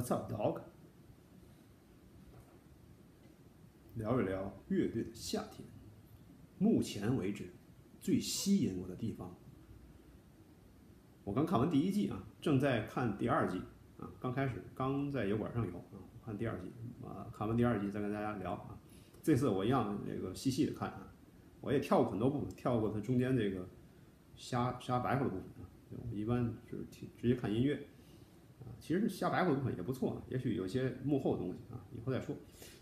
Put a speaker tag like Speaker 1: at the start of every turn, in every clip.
Speaker 1: What's up, dog？ 聊一聊乐队的夏天。目前为止，最吸引我的地方，我刚看完第一季啊，正在看第二季啊，刚在油管上有啊，看第二季啊，看完第二季再跟大家聊啊。这次我一样这个细细的看啊，我也跳过很多部分，跳过它中间这个瞎白活的部分啊。我一般是直接看音乐啊，其实瞎白活的部分也不错啊，也许有些幕后的东西啊，以后再说。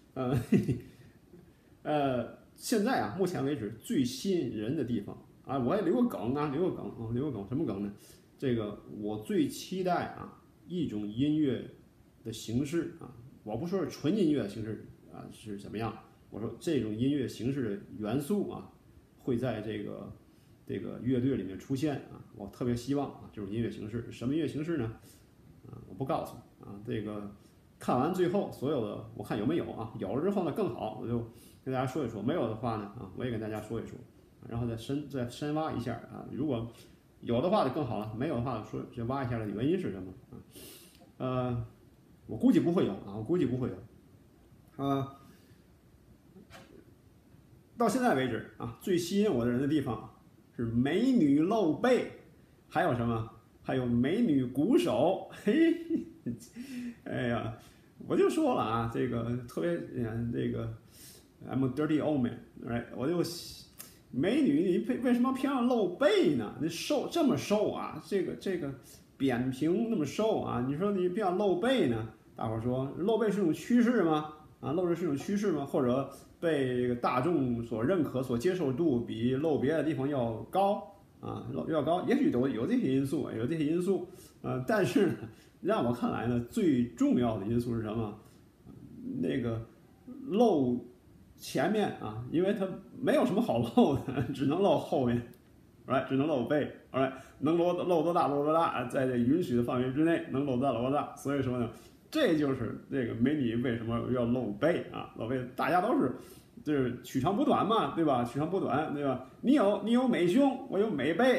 Speaker 1: 现在啊，目前为止最吸引人的地方啊，我也留个梗啊，留个梗，什么梗呢？这个我最期待啊一种音乐的形式啊，我不说是纯音乐的形式啊是怎么样，我说这种音乐形式的元素啊会在这个乐队里面出现啊，我特别希望啊这种音乐形式，什么音乐形式呢？啊，我不告诉啊，这个看完最后所有的我看有没有啊，有了之后呢更好，我就跟大家说一说，没有的话呢啊，我也跟大家说一说，然后再深挖一下啊，如果有的话就更好了，没有的话说就挖一下的原因是什么啊？我估计不会有啊，我估计不会有啊。到现在为止啊，最吸引我的人的地方是美女露背，还有什么？还有美女鼓手，嘿，哎呀，我就说了啊，这个特别这个 I'm a dirty old man， 我就美女，你为什么偏要露背呢？你瘦这么瘦啊，这个扁平那么瘦啊，你说你偏要露背呢？大伙儿说露背是一种趋势吗？啊，露背是一种趋势吗？或者被大众所认可、所接受度比露别的地方要高？啊，要高，也许有这些因素，但是呢，让我看来呢，最重要的因素是什么？那个露前面啊，因为它没有什么好露的，只能露后面，只能露背，能露多大露多大，在这允许的范围之内，能露多大露多大。所以说呢，这就是这个美女为什么要露背啊？露背，大家都是。就是取长补短嘛，对吧？取长补短，对吧？你有美胸，我有美背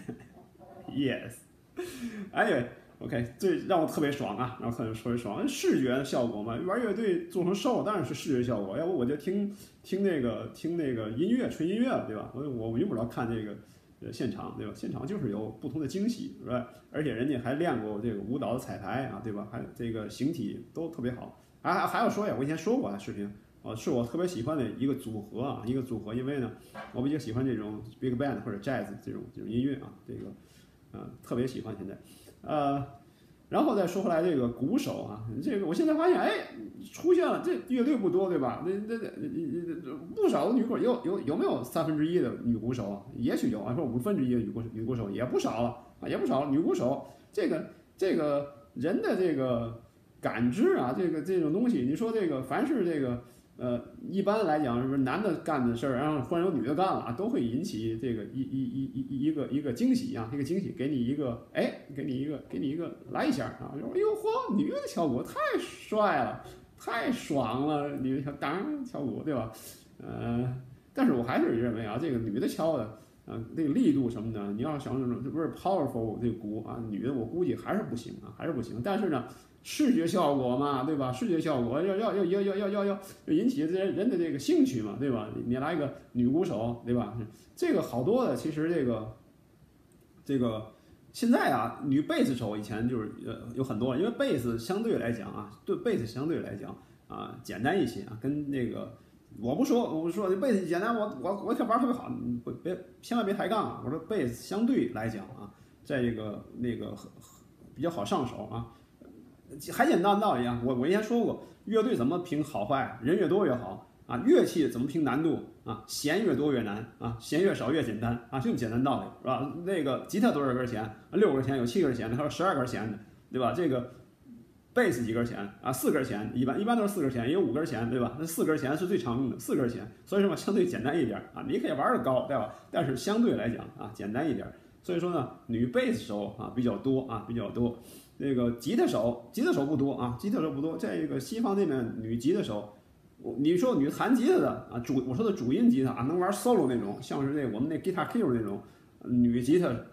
Speaker 1: ，yes。anyway， OK， 这让我特别爽啊，让我特别爽。视觉效果嘛，玩乐队做成瘦当然是视觉效果，要不我就听那个音乐，纯音乐了，对吧？我用不着看这个现场，对吧？现场就是有不同的惊喜，是吧？而且人家还练过这个舞蹈的彩排啊，对吧？还这个形体都特别好。还要说呀，我以前说过视频。是我特别喜欢的一个组合啊，因为呢，我比较喜欢这种 big band 或者 jazz 这种音乐啊，这个特别喜欢现在，然后再说回来这个鼓手啊，这个我现在发现出现了，这乐队不多对吧？不少的女鼓有没有1/3的女鼓手啊？也许有啊，说1/5的女鼓手也不少了啊，也不少女鼓手，这个人的这个感知啊，这种东西，你说这个凡是这个。一般来讲，是不是男的干的事儿，然后忽然有女的干了啊，都会引起这个一个惊喜啊，一个惊喜，给你一个来一下啊，说哎呦嚯，女的敲鼓太帅了，太爽了，女的当敲鼓对吧？但是我还是认为啊，这个女的敲的这个力度什么的，你要想这种不是 powerful 这个鼓啊，女的我估计还是不行啊，还是不行。但是呢。视觉效果嘛，对吧？视觉效果要引起这些人的这个兴趣嘛，对吧？你来一个女鼓手，对吧？这个好多的，其实这个现在啊，女贝斯手以前就是有很多，因为贝斯相对来讲啊，对贝斯相对来讲啊简单一些啊，跟那个我不说贝斯简单，我玩特别好，千万别抬杠啊！我说贝斯相对来讲啊，在这个比较好上手啊。还简单道理啊！我以前说过，乐队怎么评好坏，人越多越好啊。乐器怎么评难度啊？弦越多越难啊，弦越少越简单啊，这么简单道理是吧？那个吉他多少根弦？6根弦，有7根弦的，还有12根弦的，对吧？这个贝斯几根弦啊？4根弦，一般都是4根弦，也有5根弦，对吧？那4根弦是最常用的，4根弦，所以说相对简单一点啊。你可以玩的高，对吧？但是相对来讲啊，简单一点。所以说呢，女贝斯手啊比较多。那个吉他手不多啊，在这个西方那边女吉他手，你说女弹吉他的啊，我说的主音吉他啊，能玩 solo 那种，像是我们那 Guitar Hero 那种女吉他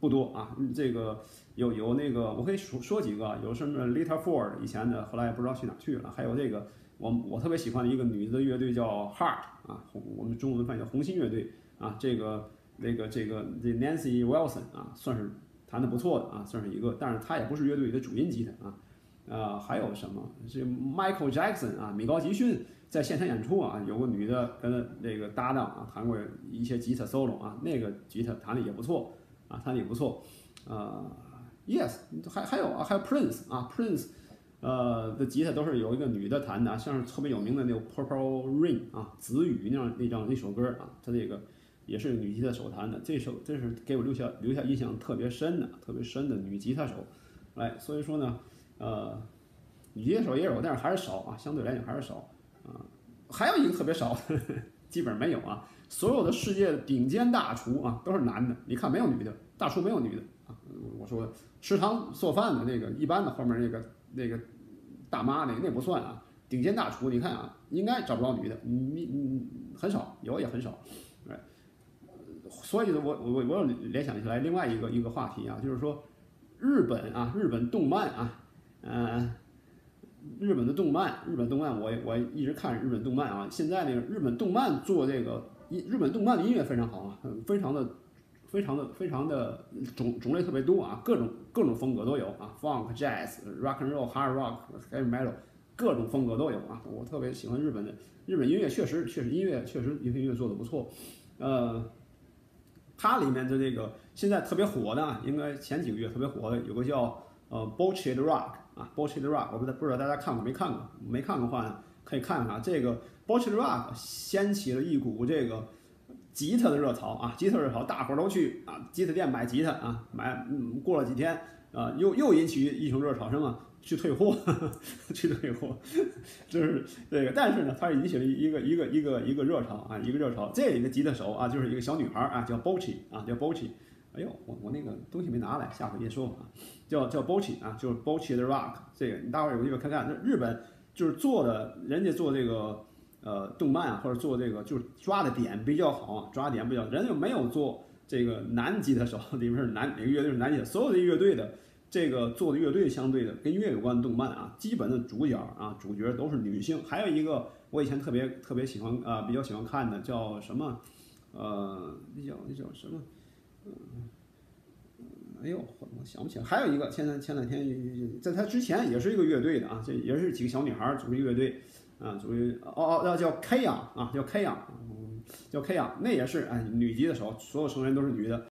Speaker 1: 不多啊。这个有那个我可以说几个，有什么 Lita Ford 以前的，后来也不知道去哪去了，还有这个我特别喜欢的一个女的乐队叫 Heart 啊，我们中文翻译叫红心乐队啊。这 Nancy Wilson 啊，算是弹的不错的啊，算是一个，但是她也不是乐队的主音吉他啊。还有什么？这 Michael Jackson 啊，米高吉逊在现场演出啊，有个女的跟那个搭档啊，弹过一些吉他 solo 啊，那个吉他弹的也不错啊，弹的也不错。Yes， 还有 Prince 啊，Prince 的吉他都是有一个女的弹的，像是特别有名的那个 Purple Rain 啊，紫雨那首歌啊，它这个也是女吉他手弹的，这是给我留下印象特别深的女吉他手。哎，所以说呢。女吉他手也有，但是还是少啊，相对来讲还是少啊。还有一个特别少，基本上没有啊。所有的世界的顶尖大厨啊，都是男的，你看没有女的，大厨没有女的啊。我说食堂做饭的那个一般的后面那个大妈那不算啊。顶尖大厨你看啊，应该找不到女的，很少，有也很少。哎，所以我又联想起来另外一个话题啊，就是说日本动漫啊。日本动漫我一直看日本动漫啊。现在那个日本动漫做这个日本动漫的音乐非常好啊，非常的种类特别多啊，各种风格都有啊 ，funk、jazz、rock and roll、hard rock、heavy metal， 各种风格都有啊。我特别喜欢日本音乐，确实音乐做的不错。它里面的这个现在特别火的，应该前几个月特别火的有个叫Bullshit Rock 啊 ，Bullshit Rock， 我不知道大家看过没看过？没看过的话呢，可以看看啊。这个 Bullshit Rock 掀起了一股这个吉他的热潮啊，吉他热潮，大伙儿都去啊吉他店买吉他啊，过了几天啊，又引起一种热潮，什么？去退货，去退货，就是这个。但是呢，它引起了一个热潮啊，一个热潮。这里的吉他手啊，就是一个小女孩啊，叫 Bochi 啊，叫 Bochi。哎呦，我那个东西没拿来，下回再说啊。叫 Bochi 啊，就是 Bochi 的 Rock。这个你大伙儿有机会看看，日本就是人家做这个动漫啊，或者做这个就是抓的点比较好啊，抓点比较，人家没有做这个男吉他手，里面是哪个乐队是男吉他，所有的乐队的。这个做的乐队相对的跟音乐有关的动漫啊，基本的主角都是女性。还有一个我以前特别喜欢比较喜欢看的叫什么那叫什么哎呦我想不起来。还有一个前两天在他之前也是一个乐队的啊，这也是几个小女孩组一乐队啊，叫 K 昂啊，叫 K 昂，那也是女吉他手，所有成员都是女的。